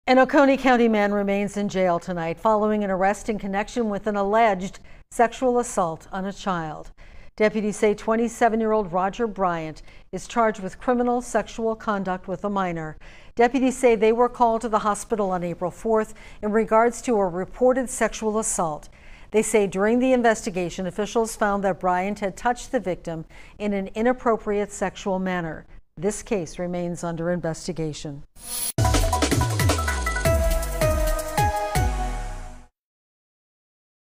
An Oconee County man remains in jail tonight following an arrest in connection with an alleged sexual assault on a child. Deputies say 27-year-old Roger Bryant is charged with criminal sexual conduct with a minor. Deputies say they were called to the hospital on April 4th in regards to a reported sexual assault. They say during the investigation, officials found that Bryant had touched the victim in an inappropriate sexual manner. This case remains under investigation.